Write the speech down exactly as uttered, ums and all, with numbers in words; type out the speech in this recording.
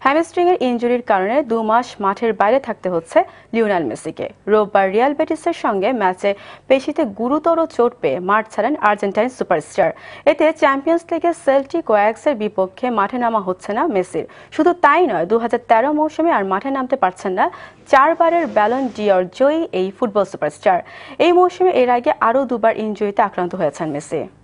হ্যামস্ট্রিংয়ের ইনজুরির কারণে দু মাস মাঠের বাইরে থাকতে হচ্ছে লিওনেল মেসিকে। রোববার রিয়াল বেটিসের সঙ্গে ম্যাচে পেশিতে গুরুতর চোট পেয়ে মাঠ ছাড়েন আর্জেন্টাইন সুপারস্টার। এতে চ্যাম্পিয়ন্স লিগে সেল্টিক ওয়াক্সের বিপক্ষে মাঠে নামা হচ্ছে না মেসির। শুধু তাই নয়, দু হাজার তেরো মৌসুমে আর মাঠে নামতে পারছেন না চারবারের ব্যালন ডিওর জয়ী এই ফুটবল সুপারস্টার। এই মৌসুমে এর আগে আরও দুবার ইনজুরিতে আক্রান্ত হয়েছেন মেসি।